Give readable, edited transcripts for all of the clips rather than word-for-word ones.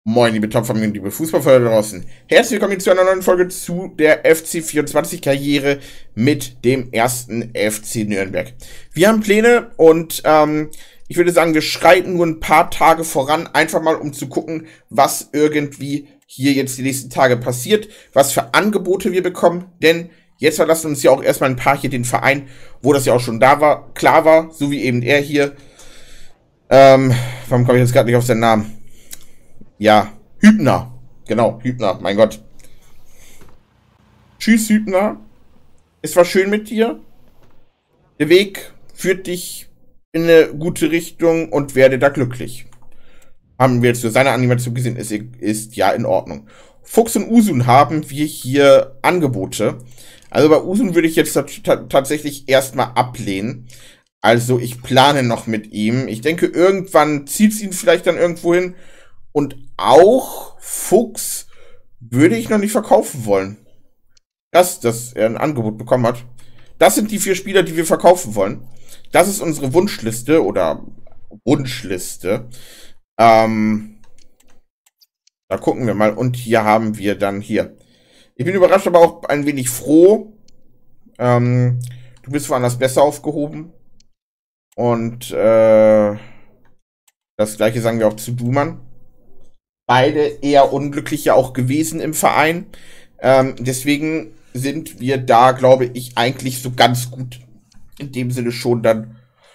Moin, liebe Top-Familie und liebe Fußballfreunde da draußen. Herzlich willkommen zu einer neuen Folge zu der FC24-Karriere mit dem ersten FC Nürnberg. Wir haben Pläne und ich würde sagen, wir schreiten nur ein paar Tage voran, einfach mal um zu gucken, was irgendwie hier jetzt die nächsten Tage passiert, was für Angebote wir bekommen, denn jetzt verlassen uns ja auch erstmal ein paar hier den Verein, wo das ja auch schon da war, klar war, so wie eben er hier. Warum komme ich jetzt gerade nicht auf seinen Namen? Ja, Hübner. Genau, Hübner, mein Gott. Tschüss, Hübner. Es war schön mit dir. Der Weg führt dich in eine gute Richtung und werde da glücklich. Haben wir jetzt für seine Animation gesehen, ist ja in Ordnung. Fuchs und Usun haben wir hier Angebote. Also bei Usun würde ich jetzt tatsächlich erstmal ablehnen. Also ich plane noch mit ihm. Ich denke, irgendwann zieht es ihn vielleicht dann irgendwo hin. Und auch Fuchs würde ich noch nicht verkaufen wollen. Dass er ein Angebot bekommen hat. Das sind die 4 Spieler, die wir verkaufen wollen. Das ist unsere Wunschliste oder Wunschliste. Da gucken wir mal. Und hier haben wir dann hier. Ich bin überrascht, aber auch ein wenig froh. Du bist woanders besser aufgehoben. Und das gleiche sagen wir auch zu Duman. Beide eher unglücklich ja auch gewesen im Verein. Deswegen sind wir da, glaube ich, eigentlich so ganz gut in dem Sinne schon dann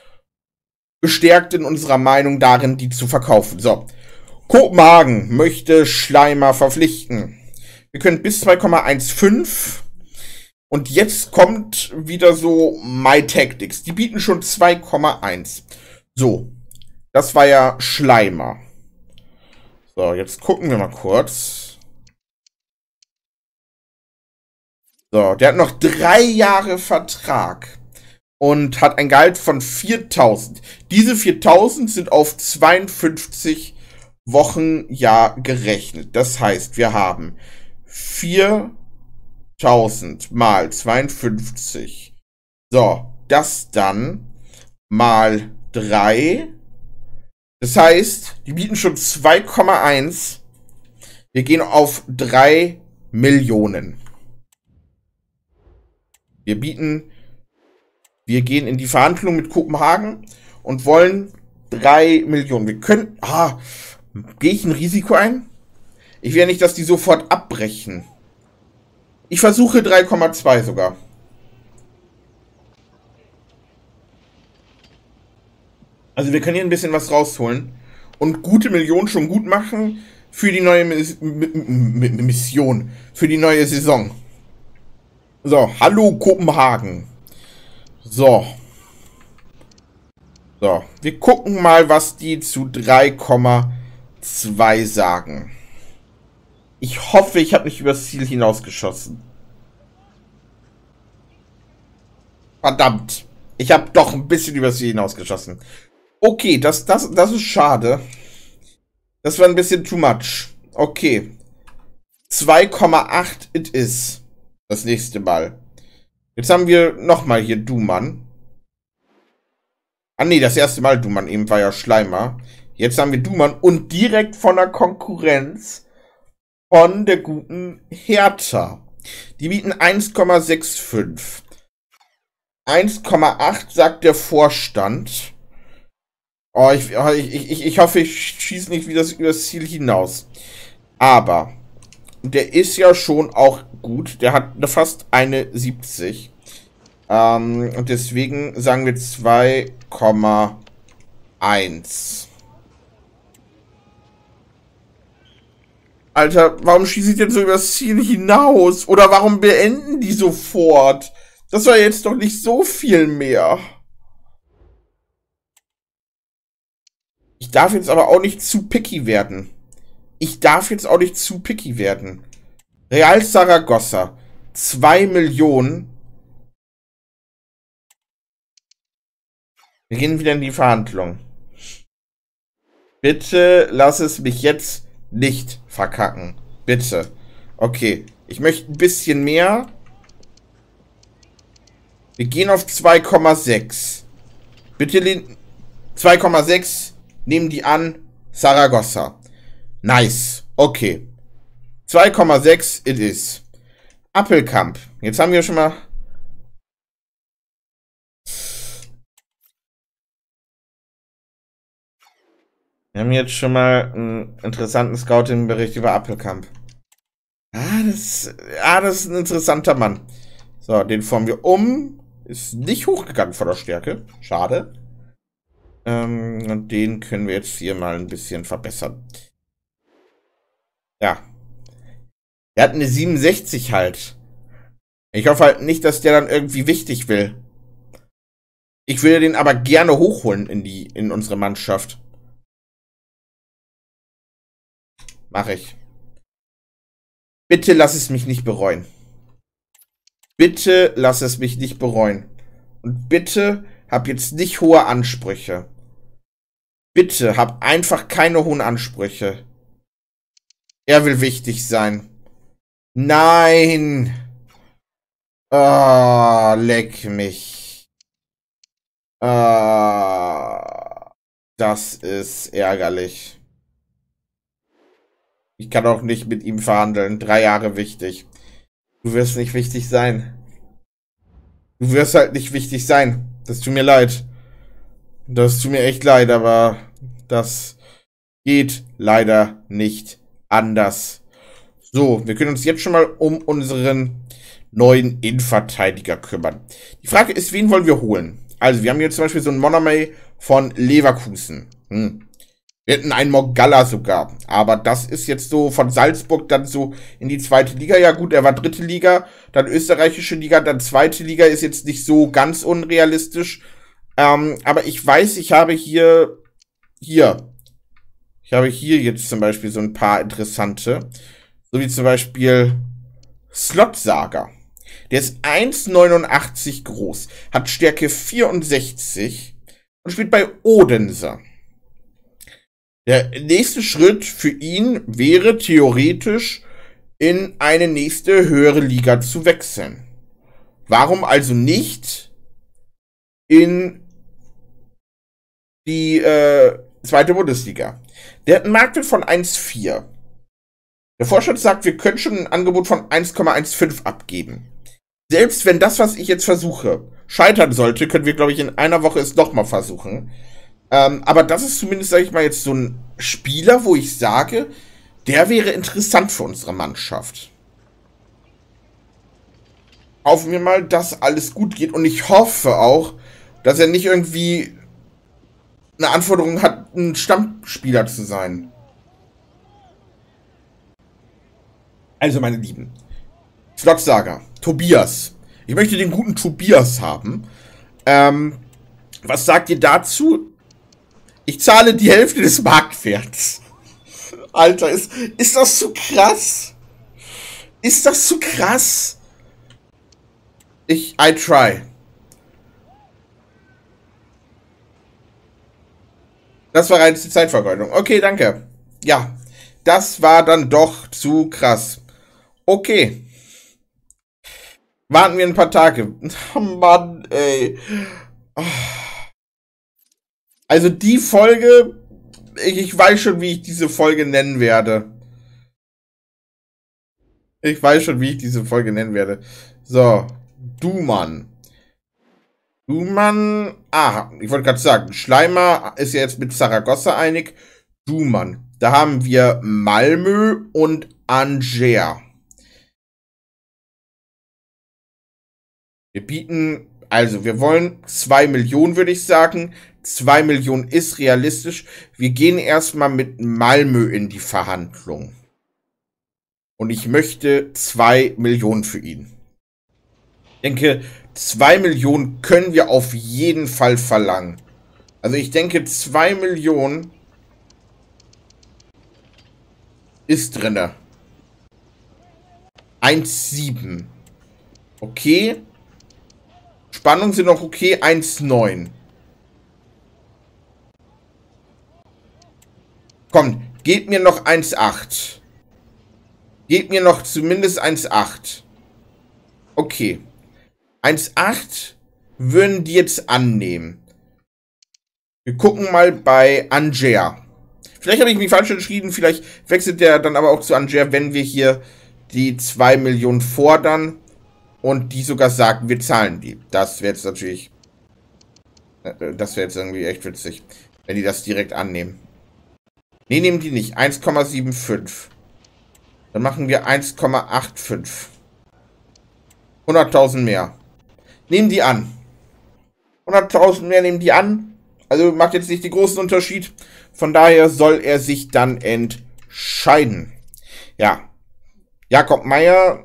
bestärkt in unserer Meinung darin, die zu verkaufen. So, Kopenhagen möchte Schleimer verpflichten. Wir können bis 2,15. Und jetzt kommt wieder so My Tactics. Die bieten schon 2,1. So, das war ja Schleimer. So, jetzt gucken wir mal kurz. So, der hat noch 3 Jahre Vertrag und hat ein Gehalt von 4.000. Diese 4.000 sind auf 52 Wochen Jahr gerechnet. Das heißt, wir haben 4.000 mal 52. So, das dann mal 3. Das heißt, die bieten schon 2,1. Wir gehen auf 3 Millionen. Wir gehen in die Verhandlung mit Kopenhagen und wollen 3 Millionen. Wir können, gehe ich ein Risiko ein? Ich will ja nicht, dass die sofort abbrechen. Ich versuche 3,2 sogar. Also wir können hier ein bisschen was rausholen und gute Millionen schon gut machen für die neue Mission, für die neue Saison. So, hallo Kopenhagen. So, wir gucken mal, was die zu 3,2 sagen. Ich hoffe, ich habe nicht übers Ziel hinausgeschossen. Verdammt, ich habe doch ein bisschen übers Ziel hinausgeschossen. Okay, das ist schade. Das war ein bisschen too much. Okay. 2,8 it is. Das nächste Mal. Jetzt haben wir nochmal hier Duman. Ah nee, das erste Mal Duman. Eben war ja Schleimer. Jetzt haben wir Duman und direkt von der Konkurrenz von der guten Hertha. Die bieten 1,65. 1,8 sagt der Vorstand. Oh, ich hoffe, ich schieße nicht wieder übers Ziel hinaus. Aber der ist ja schon auch gut. Der hat fast eine 70. Und deswegen sagen wir 2,1. Alter, warum schieße ich denn so übers Ziel hinaus? Oder warum beenden die sofort? Das war jetzt doch nicht so viel mehr. Ich darf jetzt aber auch nicht zu picky werden. Real Saragossa. 2 Millionen. Wir gehen wieder in die Verhandlung. Bitte lass es mich jetzt nicht verkacken. Bitte. Okay. Ich möchte ein bisschen mehr. Wir gehen auf 2,6. Bitte 2,6. Nehmen die an. Saragossa. Nice. Okay. 2,6 it is. Appelkamp. Jetzt haben wir schon mal... Wir haben jetzt schon mal einen interessanten Scouting-Bericht über Appelkamp. Das ist ein interessanter Mann. So, den formen wir um. Ist nicht hochgegangen von der Stärke. Schade. Und den können wir jetzt hier mal ein bisschen verbessern. Ja. Er hat eine 67 halt. Ich hoffe halt nicht, dass der dann irgendwie wichtig will. Ich würde den aber gerne hochholen in unsere Mannschaft. Mache ich. Bitte lass es mich nicht bereuen. Bitte lass es mich nicht bereuen. Und bitte hab jetzt nicht hohe Ansprüche. Bitte hab einfach keine hohen Ansprüche. Er will wichtig sein. Nein. Oh, leck mich. Das ist ärgerlich. Ich kann auch nicht mit ihm verhandeln. 3 Jahre wichtig. Du wirst nicht wichtig sein. Du wirst halt nicht wichtig sein. Das tut mir leid. Das tut mir echt leid, aber das geht leider nicht anders. So, wir können uns jetzt schon mal um unseren neuen Innenverteidiger kümmern. Die Frage ist, wen wollen wir holen? Also, wir haben hier zum Beispiel so einen Monamay von Leverkusen. Wir hätten einen Mogalla sogar. Aber das ist jetzt so von Salzburg dann so in die 2. Liga. Ja gut, er war 3. Liga, dann österreichische Liga, dann 2. Liga. Ist jetzt nicht so ganz unrealistisch. Aber ich weiß, ich habe hier jetzt zum Beispiel so ein paar interessante. So wie zum Beispiel Slotsager. Der ist 1,89 groß, hat Stärke 64 und spielt bei Odense. Der nächste Schritt für ihn wäre theoretisch, in eine nächste höhere Liga zu wechseln. Warum also nicht in die 2. Bundesliga? Der hat einen Marktwert von 1,4. Der Vorstand sagt, wir können schon ein Angebot von 1,15 abgeben. Selbst wenn das, was ich jetzt versuche, scheitern sollte, können wir, glaube ich, in einer Woche es nochmal versuchen. Aber das ist zumindest, sage ich mal, jetzt so ein Spieler, wo ich sage, der wäre interessant für unsere Mannschaft. Hoffen wir mal, dass alles gut geht. Und ich hoffe auch, dass er nicht irgendwie eine Anforderung hat, ein Stammspieler zu sein. Also, meine Lieben. Slotsager. Tobias. Ich möchte den guten Tobias haben. Was sagt ihr dazu? Ich zahle die Hälfte des Marktwerts. Alter, ist das zu krass? Ist das zu krass? I try. Das war reine Zeitvergeudung. Okay, danke. Ja, das war dann doch zu krass. Okay. Warten wir ein paar Tage. Oh Mann, ey. Also die Folge, ich weiß schon, wie ich diese Folge nennen werde. Ich weiß schon, wie ich diese Folge nennen werde. So, Duman. Duman, ich wollte gerade sagen, Schleimer ist ja jetzt mit Saragossa einig. Duman. Da haben wir Malmö und Angers. Wir bieten, also wir wollen 2 Millionen, würde ich sagen. 2 Millionen ist realistisch. Wir gehen erstmal mit Malmö in die Verhandlung. Und ich möchte 2 Millionen für ihn. Ich denke, 2 Millionen können wir auf jeden Fall verlangen. Also ich denke, 2 Millionen ist drinne. 1,7. Okay. Spannungen sind noch okay. 1,9. Komm, gebt mir noch 1,8. Gebt mir noch zumindest 1,8. Okay. 1,8 würden die jetzt annehmen. Wir gucken mal bei Angers. Vielleicht habe ich mich falsch entschieden, vielleicht wechselt der dann aber auch zu Angers, wenn wir hier die 2 Millionen fordern und die sogar sagen, wir zahlen die. Das wäre jetzt natürlich, das wäre jetzt irgendwie echt witzig, wenn die das direkt annehmen. Nee, nehmen die nicht. 1,75. Dann machen wir 1,85. 100.000 mehr. Nehmen die an. 100.000 mehr nehmen die an. Also macht jetzt nicht den großen Unterschied. Von daher soll er sich dann entscheiden. Ja. Jakob Meyer.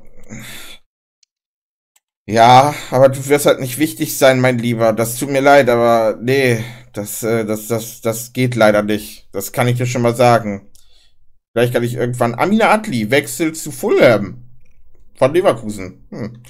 Ja, aber du wirst halt nicht wichtig sein, mein Lieber. Das tut mir leid, aber nee, das geht leider nicht. Das kann ich dir schon mal sagen. Vielleicht kann ich irgendwann... Amina Adli wechselt zu Fulham. Von Leverkusen.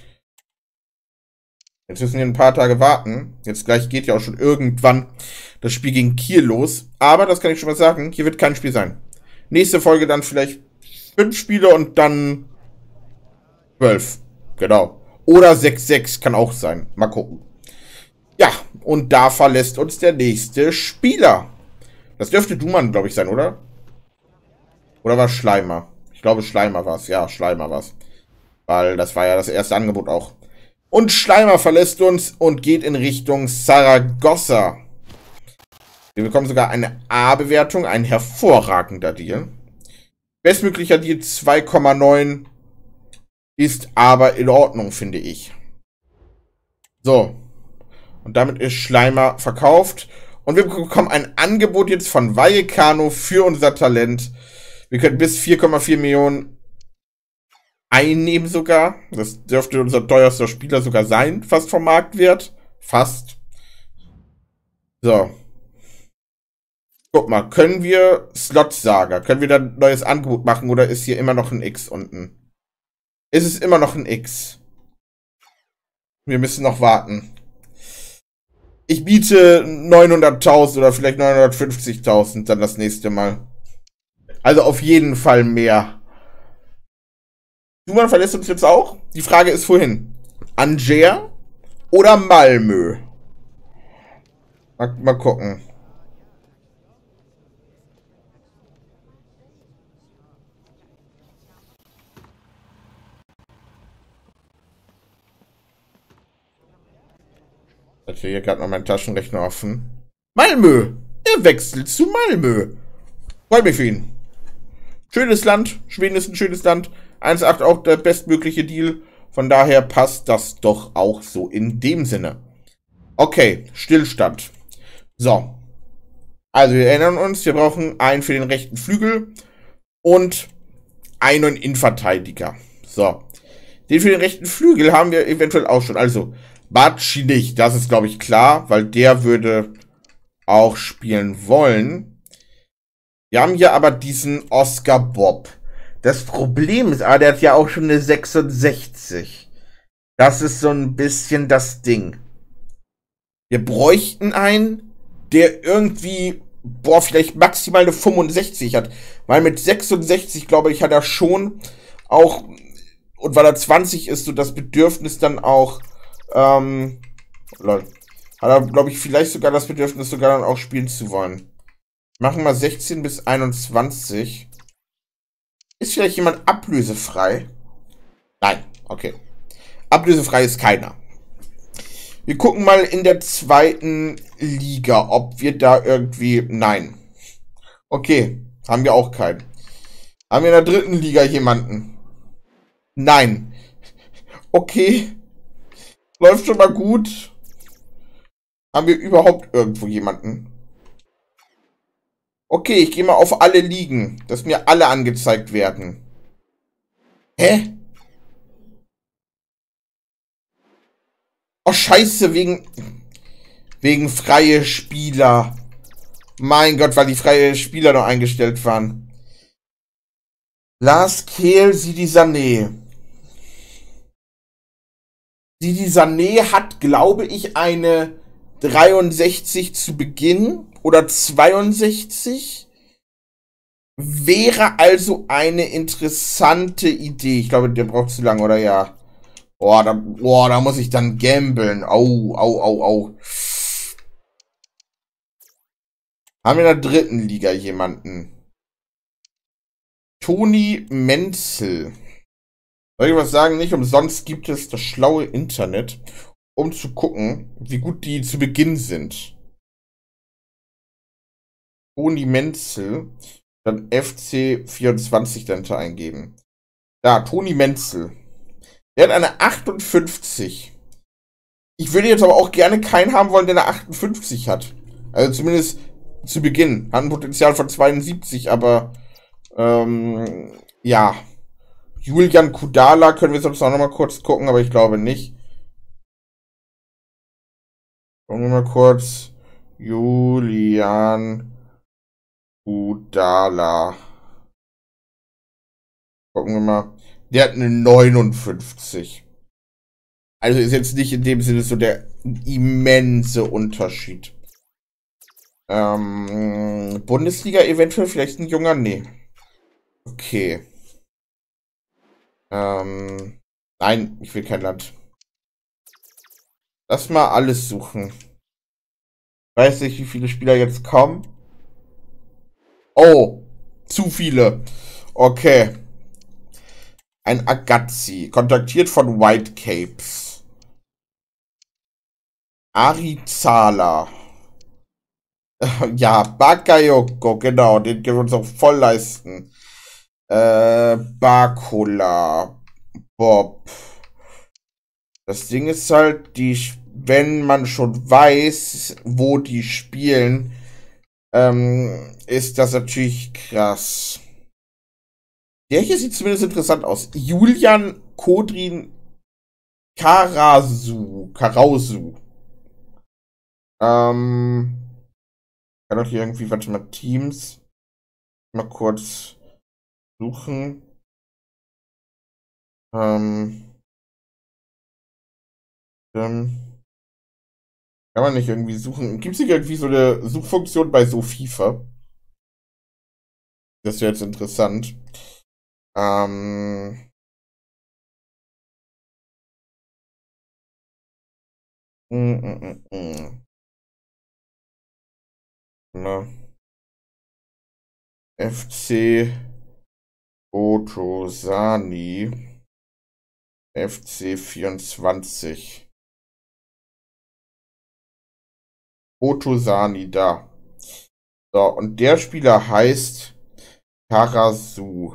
Jetzt müssen wir ein paar Tage warten. Jetzt gleich geht ja auch schon irgendwann das Spiel gegen Kiel los. Aber, das kann ich schon mal sagen, hier wird kein Spiel sein. Nächste Folge dann vielleicht 5 Spiele und dann 12. Genau. Oder 6-6 kann auch sein. Mal gucken. Ja, und da verlässt uns der nächste Spieler. Das dürfte Duman, glaube ich, sein, oder? Oder war es Schleimer? Ich glaube, Schleimer war es. Ja, Schleimer war es. Weil das war ja das erste Angebot auch. Und Schleimer verlässt uns und geht in Richtung Saragossa. Wir bekommen sogar eine A-Bewertung. Ein hervorragender Deal. Bestmöglicher Deal 2,9 ist aber in Ordnung, finde ich. So. Und damit ist Schleimer verkauft. Und wir bekommen ein Angebot jetzt von Vallecano für unser Talent. Wir können bis 4,4 Millionen einnehmen sogar. Das dürfte unser teuerster Spieler sogar sein, fast vom Marktwert. Fast. So. Guck mal, können wir Slotsager, können wir da ein neues Angebot machen oder ist hier immer noch ein X unten? Ist es immer noch ein X? Wir müssen noch warten. Ich biete 900.000 oder vielleicht 950.000 dann das nächste Mal. Also auf jeden Fall mehr. Duman verlässt uns jetzt auch. Die Frage ist vorhin. Angers oder Malmö? Mal gucken. Ich hatte hier gerade noch meinen Taschenrechner offen. Malmö! Er wechselt zu Malmö. Freut mich für ihn. Schönes Land. Schweden ist ein schönes Land. 1,8 auch der bestmögliche Deal. Von daher passt das doch auch so in dem Sinne. Okay, Stillstand. So. Also wir erinnern uns, wir brauchen einen für den rechten Flügel und einen Innenverteidiger. So. Den für den rechten Flügel haben wir eventuell auch schon. Also, Batschi nicht, das ist glaube ich klar, weil der würde auch spielen wollen. Wir haben hier aber diesen Oscar Bob. Das Problem ist, der hat ja auch schon eine 66. Das ist so ein bisschen das Ding. Wir bräuchten einen, der irgendwie, vielleicht maximal eine 65 hat. Weil mit 66, glaube ich, hat er schon auch, und weil er 20 ist, so das Bedürfnis dann auch, hat er, glaube ich, vielleicht sogar das Bedürfnis, sogar dann auch spielen zu wollen. Machen wir 16 bis 21. Ist vielleicht jemand ablösefrei? Nein, okay. Ablösefrei ist keiner. Wir gucken mal in der zweiten Liga, ob wir da irgendwie... Nein. Okay, haben wir auch keinen. Haben wir in der dritten Liga jemanden? Nein. Okay. Läuft schon mal gut. Haben wir überhaupt irgendwo jemanden? Okay, ich gehe mal auf alle Ligen, dass mir alle angezeigt werden. Hä? Oh, scheiße, wegen freie Spieler. Mein Gott, weil die freie Spieler noch eingestellt waren. Lars Kehl, Sidi Sané. Sidi Sané hat, glaube ich, eine 63 zu Beginn oder 62. Wäre also eine interessante Idee. Ich glaube, der braucht zu lange, oder ja? Da muss ich dann gamblen. Au. Haben wir in der dritten Liga jemanden? Toni Menzel. Soll ich was sagen? Nicht umsonst gibt es das schlaue Internet, um zu gucken, wie gut die zu Beginn sind. Toni Menzel, dann FC24 dahinter eingeben. Da, Toni Menzel. Der hat eine 58. Ich würde jetzt aber auch gerne keinen haben wollen, der eine 58 hat. Also zumindest zu Beginn. Hat ein Potenzial von 72, aber ja. Julian Kudala können wir sonst auch noch mal kurz gucken, aber ich glaube nicht. Gucken wir mal kurz. Julian Kudala. Gucken wir mal. Der hat eine 59. Also ist jetzt nicht in dem Sinne so der immense Unterschied. Bundesliga eventuell vielleicht ein junger? Nee. Okay. Nein, ich will kein Land. Lass mal alles suchen. Weiß nicht, wie viele Spieler jetzt kommen. Oh, zu viele. Okay. Ein Agazzi, kontaktiert von Whitecapes. Arizala. Ja, Bakayoko, genau, den können wir uns auch voll leisten. Bakula. Bob. Das Ding ist halt, wenn man schon weiß, wo die spielen, ist das natürlich krass. Der hier sieht zumindest interessant aus. Julian Kodrin Karausu. Kann doch hier irgendwie, warte mal, Teams. Mal kurz suchen. Kann man nicht irgendwie suchen? Gibt es nicht irgendwie so eine Suchfunktion bei so FIFA? Das wäre jetzt interessant. Na. FC Otosani. FC24. Otosani, da. So, und der Spieler heißt Karausu.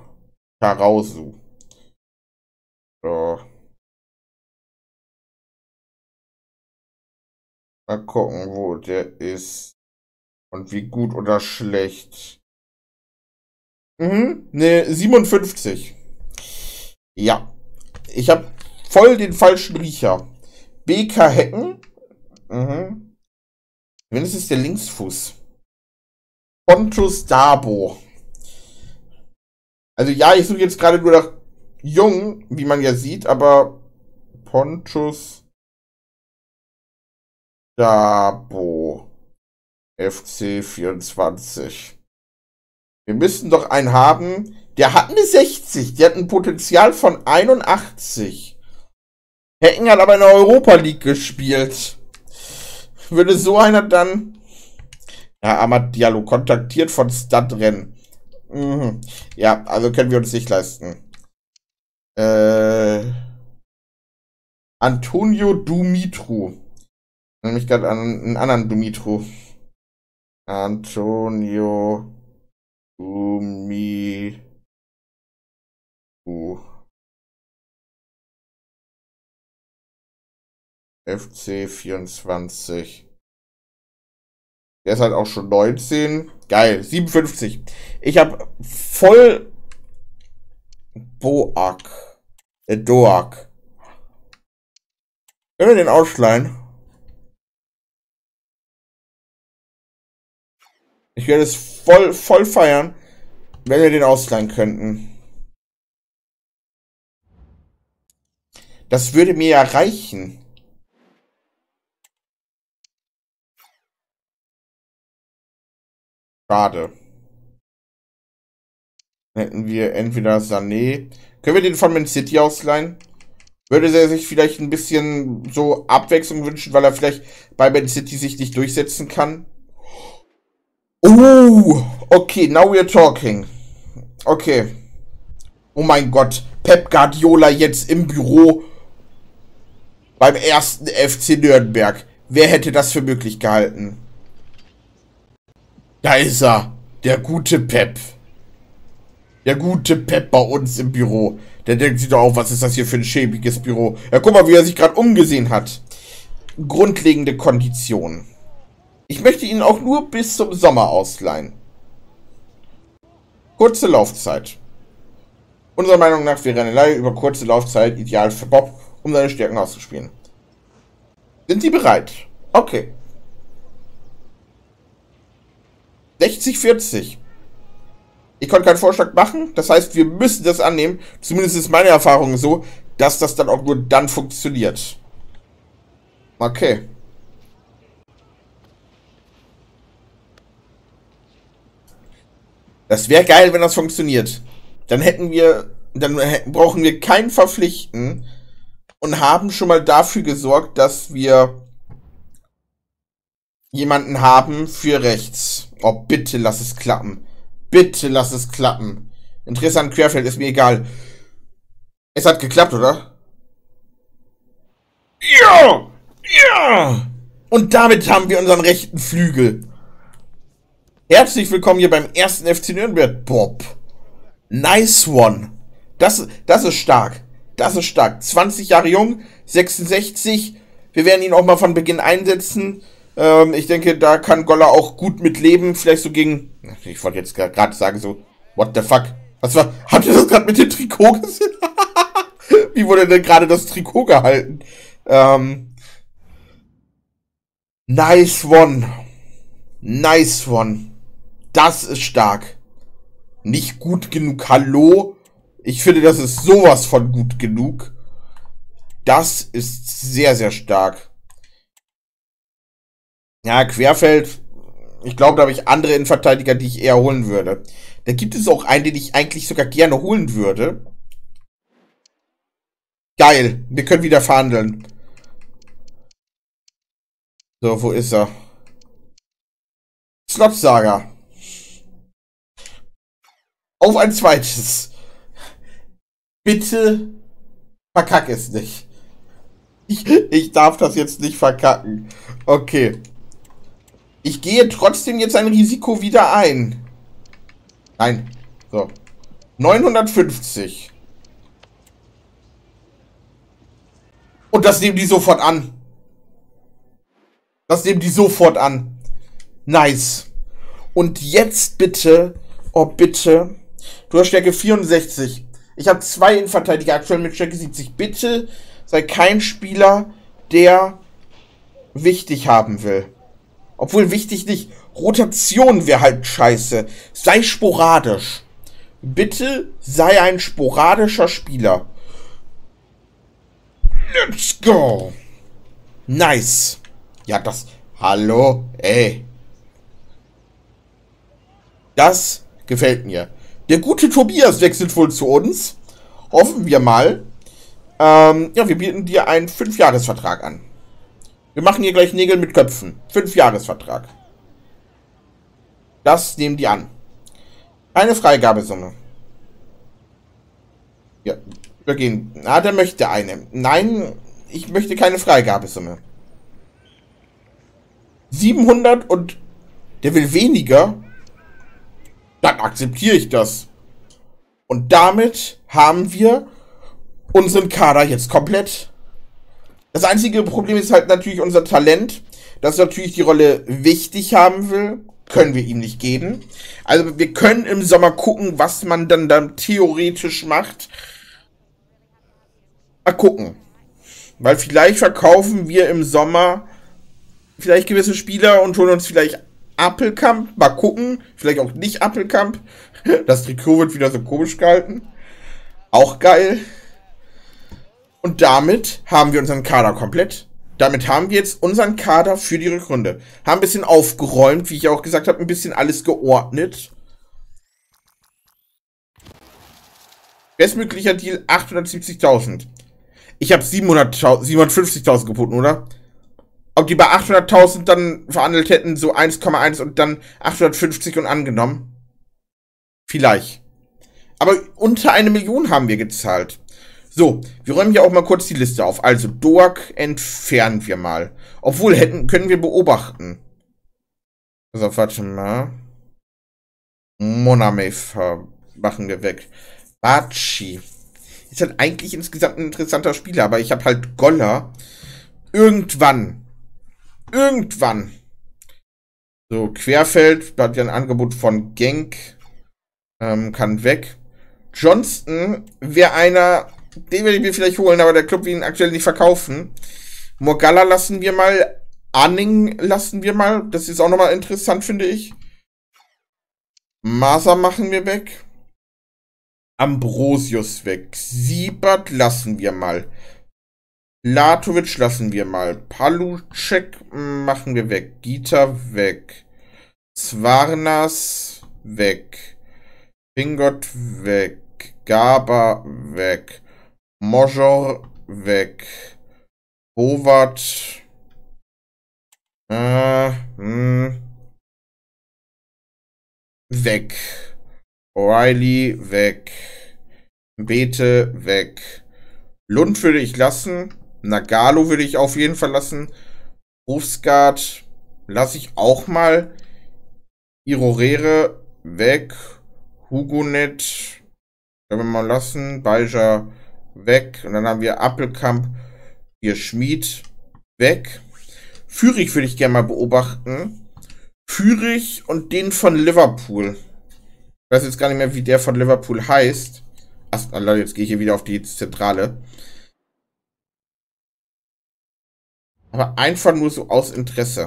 So. Mal gucken, wo der ist. Und wie gut oder schlecht. Ne, 57. Ja. Ich habe voll den falschen Riecher. BK Hecken. Wenn es ist der Linksfuß. Pontus Dabo. Also ja, ich suche jetzt gerade nur nach jung, wie man ja sieht, aber Pontus Dabo. FC24. Wir müssten doch einen haben. Der hat eine 60. Der hat ein Potenzial von 81. Hecken hat aber in der Europa League gespielt. Würde so einer dann... Ja, Amad Diallo kontaktiert von Stadrennen. Ja, also können wir uns nicht leisten. Antonio Dumitru. Nämlich gerade einen anderen Dumitru. Antonio Dumitru. FC24. Der ist halt auch schon 19. Geil, 57. Ich habe voll Doak. Können wir den ausleihen? Ich werde es voll feiern, wenn wir den ausleihen könnten. Das würde mir ja reichen. Schade. Hätten wir entweder Sané. Können wir den von Man City ausleihen? Würde er sich vielleicht ein bisschen so Abwechslung wünschen, weil er vielleicht bei Man City sich nicht durchsetzen kann? Oh, okay, now we're talking. Okay. Oh mein Gott, Pep Guardiola jetzt im Büro beim ersten FC Nürnberg. Wer hätte das für möglich gehalten? Da ist er, der gute Pep. Der gute Pep bei uns im Büro. Der denkt sich doch auch, was ist das hier für ein schäbiges Büro? Ja, guck mal, wie er sich gerade umgesehen hat. Grundlegende Konditionen. Ich möchte ihn auch nur bis zum Sommer ausleihen. Kurze Laufzeit. Unserer Meinung nach wäre eine Leihe über kurze Laufzeit ideal für Bob, um seine Stärken auszuspielen. Sind Sie bereit? Okay. 60-40. Ich konnte keinen Vorschlag machen, das heißt, wir müssen das annehmen. Zumindest ist meine Erfahrung so, dass das dann auch nur dann funktioniert. Okay. Das wäre geil, wenn das funktioniert. Dann brauchen wir keinen verpflichten und haben schon mal dafür gesorgt, dass wir jemanden haben für rechts. Oh, bitte lass es klappen. Bitte lass es klappen. Interesse an Querfeld ist mir egal. Es hat geklappt, oder? Ja! Ja! Und damit haben wir unseren rechten Flügel. Herzlich willkommen hier beim ersten FC Nürnberg, Bob. Nice one. Das ist stark. Das ist stark. 20 Jahre jung, 66. Wir werden ihn auch mal von Beginn einsetzen. Ich denke, da kann Goller auch gut mit leben. Vielleicht so gegen... Ich wollte jetzt gerade sagen so... What the fuck? Was war... Habt ihr das gerade mit dem Trikot gesehen? Wie wurde denn gerade das Trikot gehalten? Nice one. Nice one. Das ist stark. Nicht gut genug. Hallo? Ich finde, das ist sowas von gut genug. Das ist sehr, sehr stark. Ja, Querfeld. Ich glaube, da habe ich andere Innenverteidiger, die ich eher holen würde. Da gibt es auch einen, den ich eigentlich sogar gerne holen würde. Geil. Wir können wieder verhandeln. So, wo ist er? Slotsager. Auf ein zweites. Bitte verkack es nicht. Ich darf das jetzt nicht verkacken. Okay. Ich gehe trotzdem jetzt ein Risiko wieder ein. Nein. So. 950. Und das nehmen die sofort an. Das nehmen die sofort an. Nice. Und jetzt bitte, oh bitte, du hast Stärke 64. Ich habe 2 Innenverteidiger aktuell mit Stärke 70. Bitte sei kein Spieler, der wichtig haben will. Obwohl wichtig nicht. Rotation wäre halt scheiße. Sei sporadisch. Bitte sei ein sporadischer Spieler. Let's go. Nice. Ja, das... Hallo? Ey. Das gefällt mir. Der gute Tobias wechselt wohl zu uns. Hoffen wir mal. Ja, wir bieten dir einen 5-Jahres-Vertrag an. Wir machen hier gleich Nägel mit Köpfen. 5-Jahres-Vertrag. Das nehmen die an. Eine Freigabesumme. Ja, wir gehen. Na, der möchte eine. Nein, ich möchte keine Freigabesumme. 700 und der will weniger. Dann akzeptiere ich das. Und damit haben wir unseren Kader jetzt komplett. Das einzige Problem ist halt natürlich unser Talent, das natürlich die Rolle wichtig haben will. Können wir ihm nicht geben. Also wir können im Sommer gucken, was man dann theoretisch macht. Mal gucken. Weil vielleicht verkaufen wir im Sommer vielleicht gewisse Spieler und holen uns vielleicht Appelkamp. Mal gucken. Vielleicht auch nicht Appelkamp. Das Trikot wird wieder so komisch gehalten. Auch geil. Und damit haben wir unseren Kader komplett. Damit haben wir jetzt unseren Kader für die Rückrunde. Haben ein bisschen aufgeräumt, wie ich auch gesagt habe, ein bisschen alles geordnet. Bestmöglicher Deal 870.000. Ich habe 750.000 geboten, oder? Ob die bei 800.000 dann verhandelt hätten, so 1,1 und dann 850 und angenommen? Vielleicht. Aber unter 1 Million haben wir gezahlt. So, wir räumen hier auch mal kurz die Liste auf. Also, Doak entfernen wir mal. Obwohl, können wir beobachten. Also, warte mal. Moname machen wir weg. Bachi. Ist halt eigentlich insgesamt ein interessanter Spieler, aber ich habe halt Golla. Irgendwann. So, Querfeld hat ja ein Angebot von Genk. Kann weg. Johnston wäre einer, den werde ich mir vielleicht holen, aber der Club will ihn aktuell nicht verkaufen. Morgalla lassen wir mal. Anning lassen wir mal. Das ist auch nochmal interessant, finde ich. Masa machen wir weg. Ambrosius weg. Siebert lassen wir mal. Latovic lassen wir mal. Palucek machen wir weg. Gita weg. Zwarnas weg. Pingot weg. Gaba weg. Mojor weg. Bovat. Weg. O'Reilly weg. Bete weg. Lund würde ich lassen. Nagalo würde ich auf jeden Fall lassen. Hofsgaard lasse ich auch mal. Irorere weg. Hugonet können wir mal lassen. Beija weg. Und dann haben wir Appelkamp. Hier Schmid weg. Fürich würde ich gerne mal beobachten. Fürich und den von Liverpool. Ich weiß jetzt gar nicht mehr, wie der von Liverpool heißt. Ach, jetzt gehe ich hier wieder auf die Zentrale. Aber einfach nur so aus Interesse.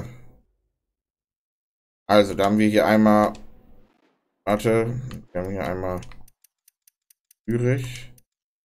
Also, da haben wir hier einmal. Warte, wir haben hier einmal Fürich.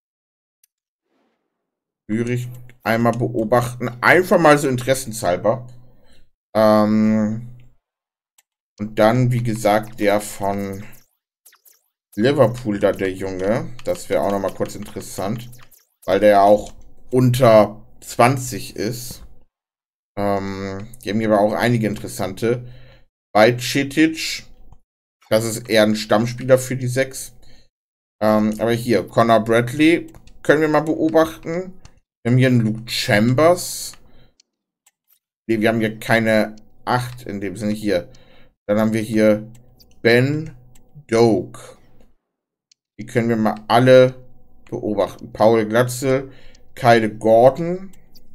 Fürich einmal beobachten. Einfach mal so interessenshalber. Und dann, wie gesagt, der von Liverpool da, der Junge. Das wäre auch nochmal kurz interessant. Weil der ja auch unter 20 ist. Die haben hier aber auch einige interessante. Bei Cetic. Das ist eher ein Stammspieler für die 6. Aber hier, Connor Bradley können wir mal beobachten. Wir haben hier einen Luke Chambers. Nee, wir haben hier keine 8 in dem Sinne hier. Dann haben wir hier Ben Doak. Die können wir mal alle beobachten. Paul Glatzel, Kyle Gordon.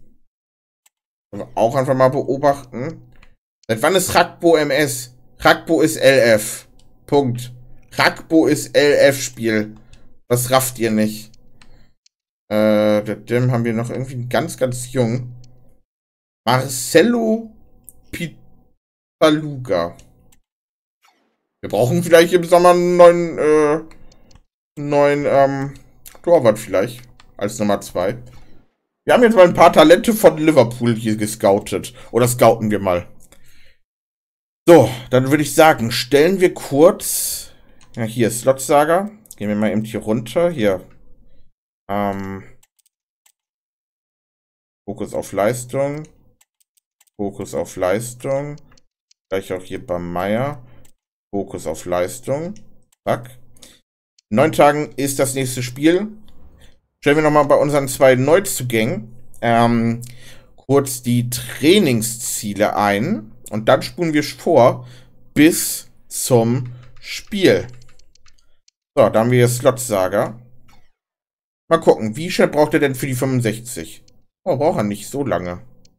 Auch einfach mal beobachten. Seit wann ist Rakbo MS? Rakbo ist LF. Punkt. Rakbo ist LF-Spiel. Das rafft ihr nicht. Dem haben wir noch irgendwie einen ganz, ganz jung. Marcelo Pitaluga. Wir brauchen vielleicht im Sommer einen neuen Torwart vielleicht. Als Nummer 2. Wir haben jetzt mal ein paar Talente von Liverpool hier gescoutet. Oder scouten wir mal. So, dann würde ich sagen, stellen wir kurz. Ja, hier Slotsaga. Gehen wir mal eben hier runter. Hier. Fokus auf Leistung. Fokus auf Leistung. Gleich auch hier beim Meier. Fokus auf Leistung. Zack. In 9 Tagen ist das nächste Spiel. Stellen wir nochmal bei unseren 2 Neuzugängen kurz die Trainingsziele ein. Und dann spulen wir vor bis zum Spiel. So, da haben wir hier Slotsaga. Mal gucken, wie schnell braucht er denn für die 65? Oh, braucht er nicht so lange.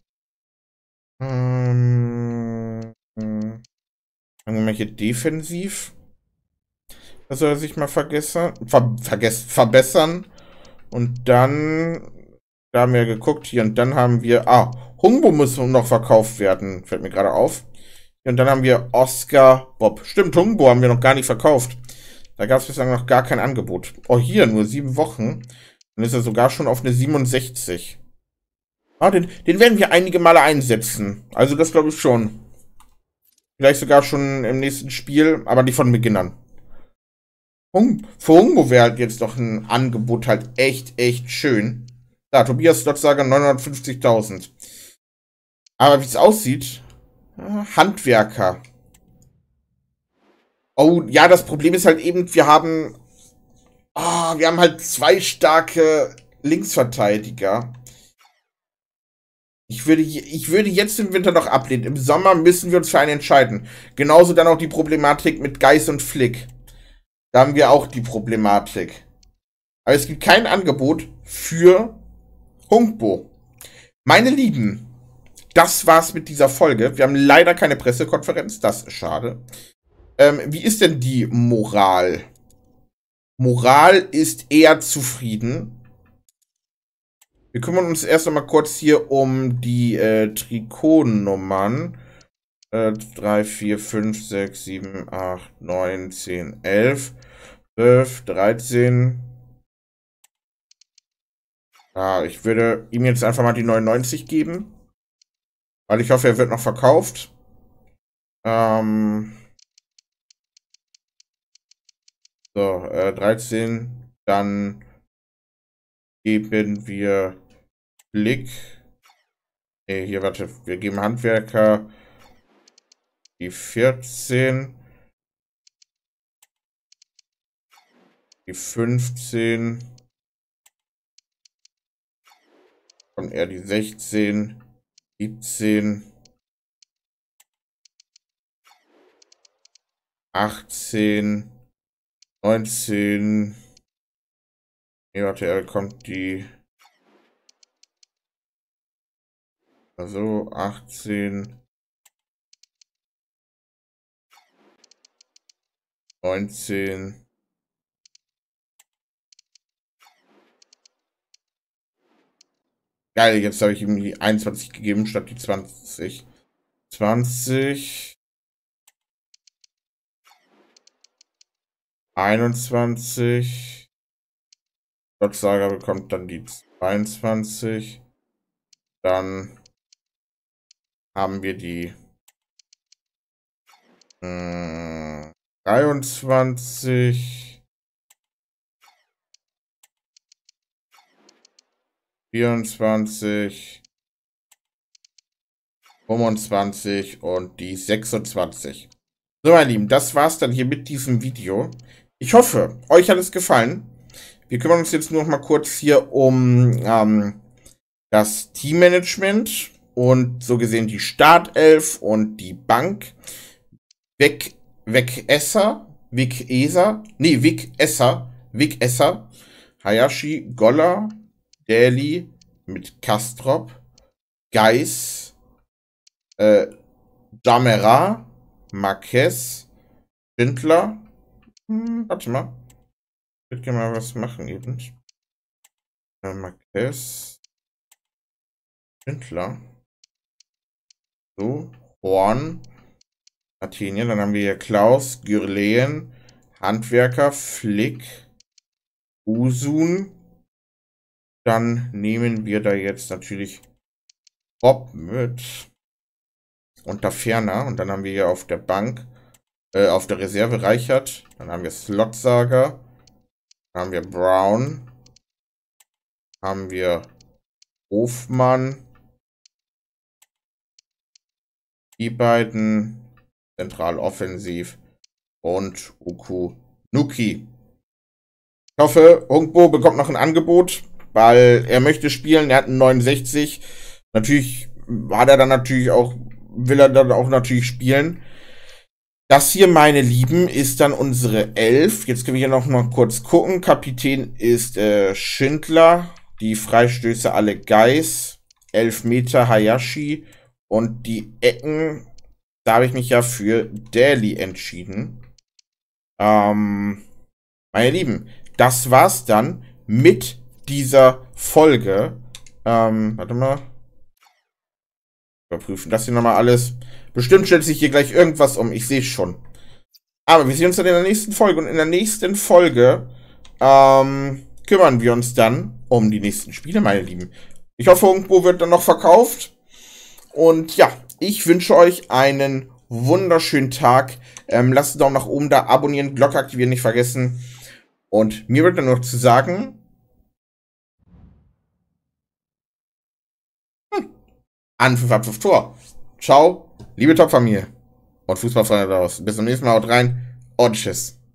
Sagen wir mal hier defensiv. Das soll er sich mal verbessern. Und dann, da haben wir geguckt hier und dann haben wir, Humbo muss noch verkauft werden, fällt mir gerade auf. Und dann haben wir Oscar Bob. Stimmt, Humbo haben wir noch gar nicht verkauft. Da gab es bislang noch gar kein Angebot. Oh, hier, nur 7 Wochen. Dann ist er sogar schon auf eine 67. Den werden wir einige Male einsetzen. Also das glaube ich schon. Vielleicht sogar schon im nächsten Spiel, aber nicht von Beginn an. Für Humbo wäre halt jetzt doch ein Angebot halt echt, echt schön. Da, Tobias Slotsager 950.000. Aber wie es aussieht, Handwerker. Oh, ja, das Problem ist halt eben, wir haben Oh, wir haben halt 2 starke Linksverteidiger. Ich würde jetzt im Winter noch ablehnen. Im Sommer müssen wir uns für einen entscheiden. Genauso dann auch die Problematik mit Geis und Flick. Da haben wir auch die Problematik. Aber es gibt kein Angebot für Hunkbo. Meine Lieben, das war's mit dieser Folge. Wir haben leider keine Pressekonferenz. Das ist schade. Wie ist denn die Moral? Moral ist eher zufrieden. Wir kümmern uns erst einmal kurz hier um die Trikotnummern. 3, 4, 5, 6, 7, 8, 9, 10, 11, 12, 13. Ja, ich würde ihm jetzt einfach mal die 99 geben. Weil ich hoffe, er wird noch verkauft. So, 13. Dann geben wir Blick. Ne, hier, warte. Wir geben Handwerker die 14. Die 15. Und er die 16. 17. 18. 19. Ne, warte, er kommt die. Also 18. 19. Geil, jetzt habe ich ihm die 21 gegeben statt die 20. 20. 21. Gottsager bekommt dann die 22. Dann haben wir die 23. 24. 25 und die 26. So, meine Lieben, das war's dann hier mit diesem Video. Ich hoffe, euch hat es gefallen. Wir kümmern uns jetzt nur noch mal kurz hier um das Teammanagement und so gesehen die Startelf und die Bank. Vic Esser, Hayashi, Goller, Daly mit Kastrop, Geis, Jamera, Marquez, Schindler. Warte mal. Ich würde gerne mal was machen eben. Marquez, Schindler. So, Horn, Athenien. Dann haben wir hier Klaus, Gürleen, Handwerker, Flick, Usun. Dann nehmen wir da jetzt natürlich Bob mit. Und da Ferner. Und dann haben wir hier auf der Bank, auf der Reserve Reichert. Dann haben wir Slotsager. Dann haben wir Brown. Haben wir Hofmann. Die beiden zentral offensiv. Und Nuki. Ich hoffe, Hunkbo bekommt noch ein Angebot, weil er möchte spielen. Er hat einen 69. Natürlich hat er dann natürlich auch, will er dann auch natürlich spielen. Das hier, meine Lieben, ist dann unsere 11. Jetzt können wir hier noch mal kurz gucken. Kapitän ist Schindler. Die Freistöße alle Geis. 11 Meter Hayashi. Und die Ecken, da habe ich mich ja für Daly entschieden. Meine Lieben, das war's dann mit dieser Folge. Warte mal. Überprüfen das hier nochmal alles. Bestimmt stellt sich hier gleich irgendwas um. Ich sehe es schon. Aber wir sehen uns dann in der nächsten Folge. Und in der nächsten Folge kümmern wir uns dann um die nächsten Spiele, meine Lieben. Ich hoffe, irgendwo wird dann noch verkauft. Und ja, ich wünsche euch einen wunderschönen Tag. Lasst einen Daumen nach oben da, abonnieren, Glocke aktivieren, nicht vergessen. Und mir wird dann noch zu sagen... Anpfiff, Abpfiff, Tor. Ciao, liebe Top-Familie und Fußballfreunde daraus. Bis zum nächsten Mal, haut rein und tschüss.